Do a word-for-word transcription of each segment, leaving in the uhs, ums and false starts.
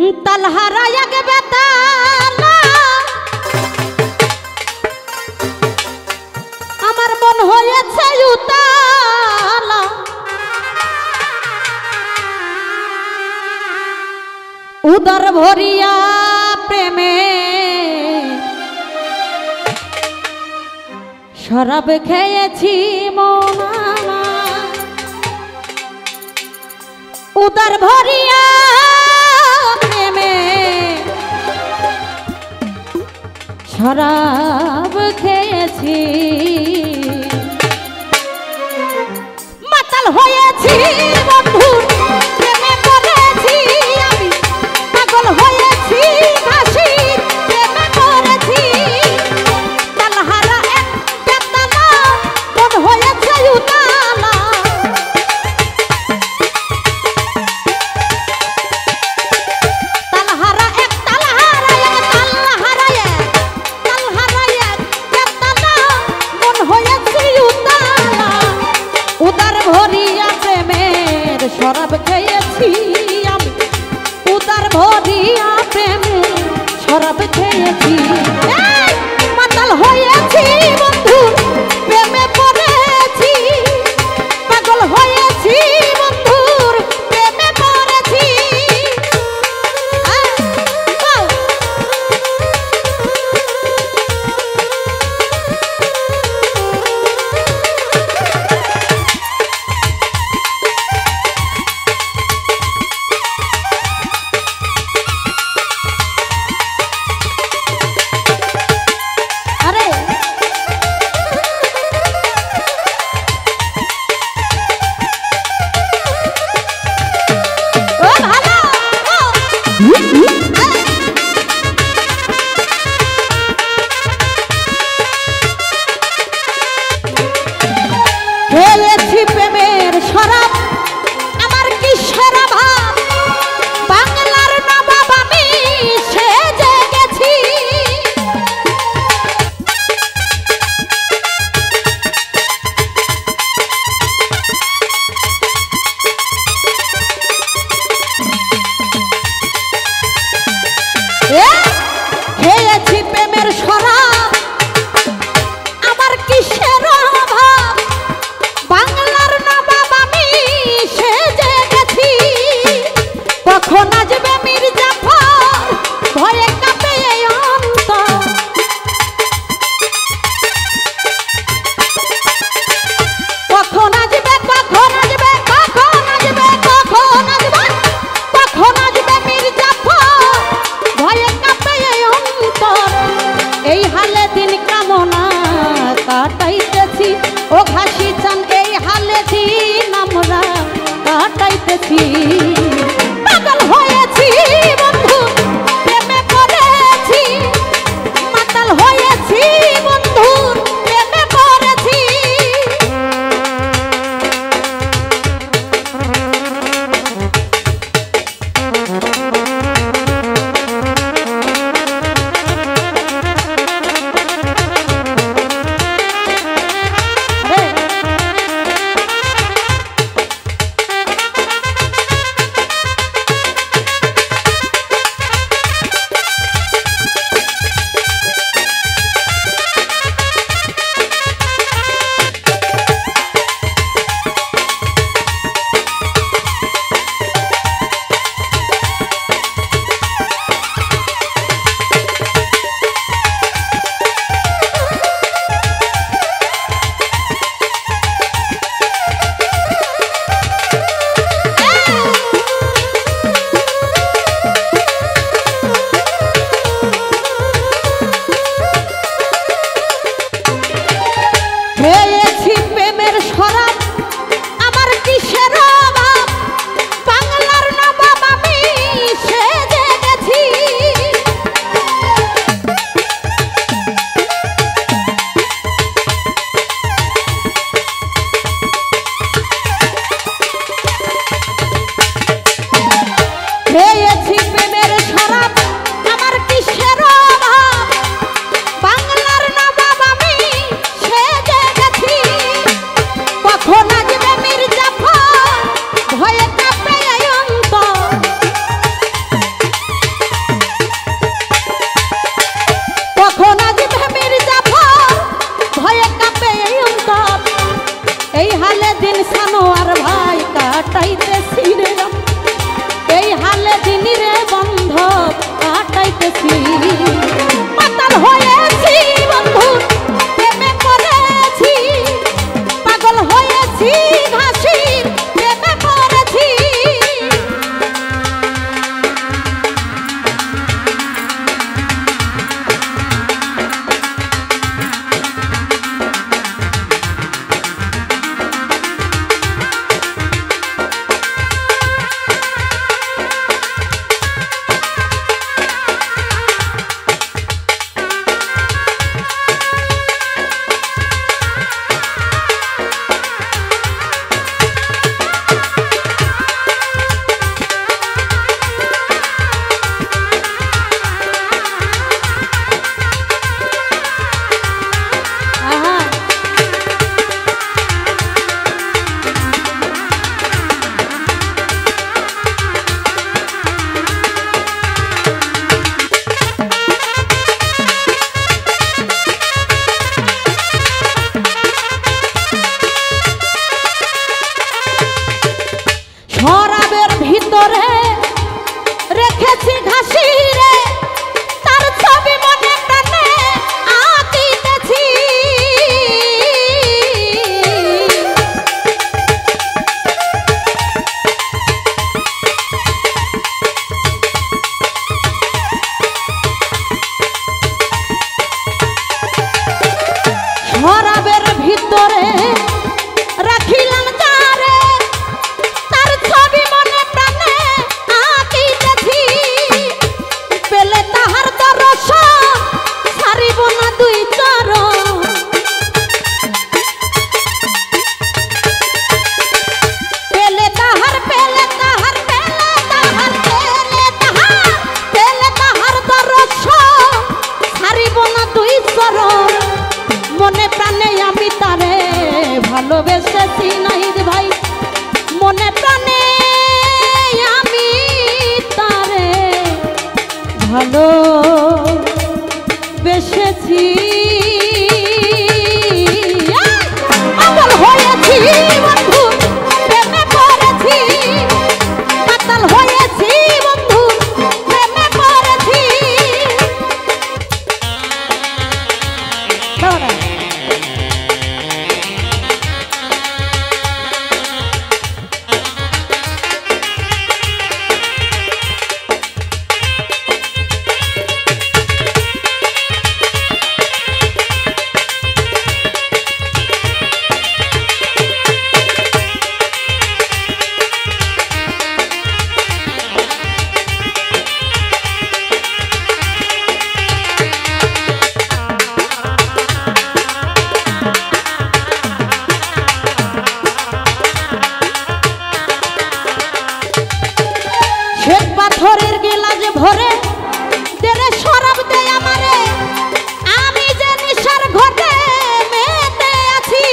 তালহারা এক বেতালা আমার মন হয়েছে উতালা উদর ভরিয়া প্রেমে শরাব খেয়েছি মনা উদর ভরিয়া প্রেমে শরাব খেয়েছি মাতাল হয়েছি বন্ধু প্রেমে পড়েছি আমি পাগল হয়েছি ঘাসি প্রেমে পড়েছি তালহারা এক বেতালা মন হয়েছে উতালা তালহারা এক তালহারা এক তালহারা এক তালহারা এক বেতালা মন হয়েছে উতালা উদার ভরিয়া প্রেমের শরাব খেয়েছি আমি উদার ভরিয়া প্রেমের শরাব খেয়েছি মাতাল হয়েছি বন্ধু প্রেমে পড়েছি পাগল হয়েছি বন্ধুর প্রেমে পড়েছি আরে ও ভালো খেয়েছি প্রেমের শরাব আমার কিসের ভাব বাংলার নবাব আমি সেজে গেছি এ, খেয়েছি প্রেমের শরাব আমার কিসের অভাব বাংলার নবাব আমি সেজে গেছি কখন আসবে মির্জাফর ভয়ে কাঁপে এই অন্তর কখন আসবে কখন আসবে কখন আসবে কখন আসবে কখন আসবে মির্জাফর ভয়ে কাঁপে এই অন্তর এই হালে দিন কামনা কাটাইতেছি ও ঘাসি চান এই হালে দিন আমরা কাটাইতেছি পাগল হয়েছি বন্ধু প্রেমে পড়েছি মাতাল হয়েছি বন্ধু প্রেমে পড়েছি আরে দুই চরণ পেলে তাহার পেলে তাহার পেলে তাহার পেলে তাহার পেলে তাহার দর্শন ছাড়িব না দুই চরণ মনে প্রাণে আমি তারে ভালোবেসেছি নাহিদ ভাই মনে প্রাণে আমি তারে ভালো বেসেছি পাগল হয়েছি বন্ধু প্রেমে পড়েছি পাতাল হয়েছি বন্ধু প্রেমে পড়েছি পাথরের গেলাজ ভরে দেরে শরাব দে আমারে আমি যে নিশার ঘটে মেতে আছি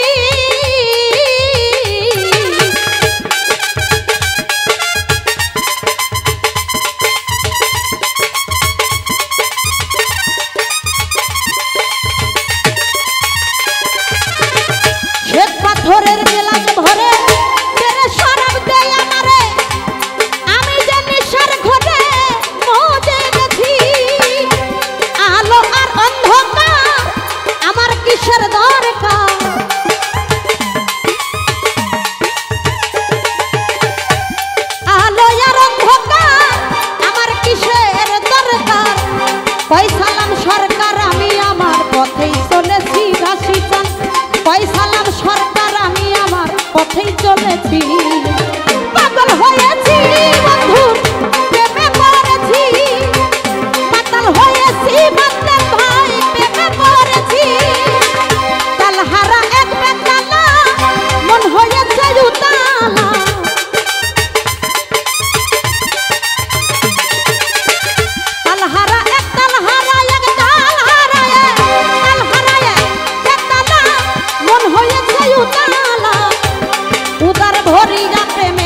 শ্বেত পাথরের গেলাজ ভরে দেরে শরাব দে আমারে আমি যে নিশার ঘটে মজে গেছি আলো আর অন্ধকার আমার কিসের দরকার আলো আর অন্ধকার আমার কিসের দরকার পয়সালাম সরকার আমি আমার পথেই চলেছি রাশি চান পয়সালাম সরকার আমি আমার পথেই চলেছি পাগল হয়েছি বন্ধু প্রেমে পড়েছি পাতাল হয়েছি বাদল ভাই প্রেমে পড়েছি তালহারা এক বেতালা মন হয়েছে উতালা তালহারা এক তালহারা এক তালহারা এক তালহারা এক বেতালা মন হয়েছে উতালা উদার ভরিয়া প্রেম